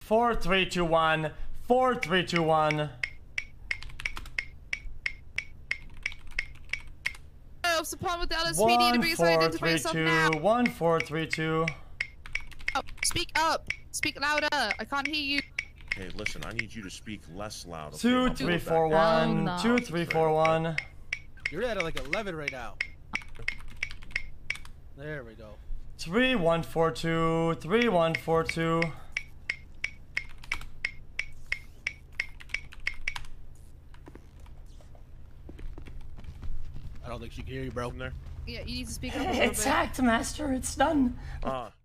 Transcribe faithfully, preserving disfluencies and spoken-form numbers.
Four, three, two, one. Four, three, two, one. Upon with Dallas P D to bring us identify yourself now. One, four, three, two. Oh, speak up. Speak louder. I can't hear you. Hey, listen, I need you to speak less loud. Okay? Two, three, four, one. no. Two, three, four, one. You're at like eleven right now. There we go. Three, one, four, two. Three, one, four, two. I don't think she can hear you, bro. In there. Yeah, you need to speak up a little bit. It's hacked, Master. It's done. Uh,